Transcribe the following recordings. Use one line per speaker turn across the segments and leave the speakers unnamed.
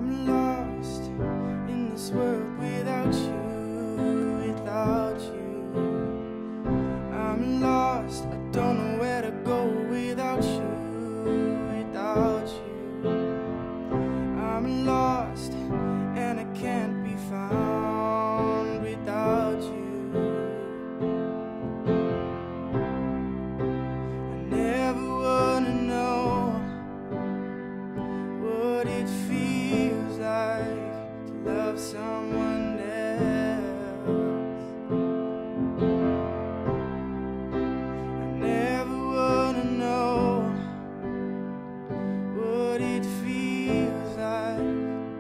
I'm lost in this world without you, without you. I'm lost, I don't know where to go without you, without you. I'm lost and I can't be found without you. I never wanna know what it feels like to love someone else. I never wanna know what it feels like.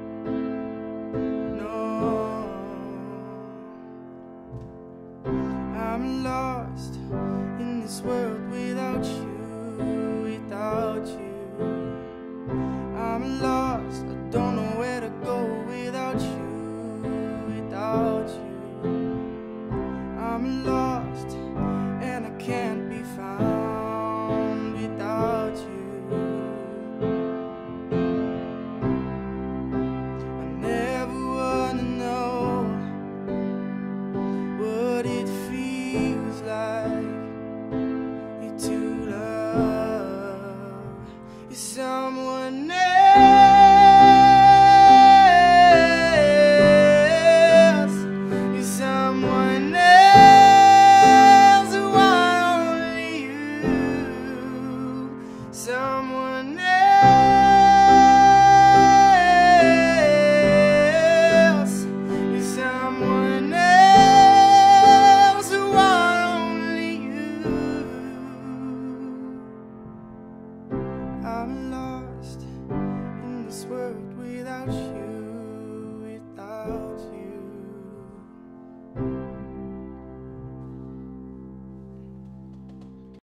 No, I'm lost in this world without you, without you. I'm lost, I don't know where to go without you, without you. I'm lost and I can't be found without you. I never wanna know what it feels like to love someone else. Someone else, why only you? Someone else, someone else, why only you? I'm lost in this world without you.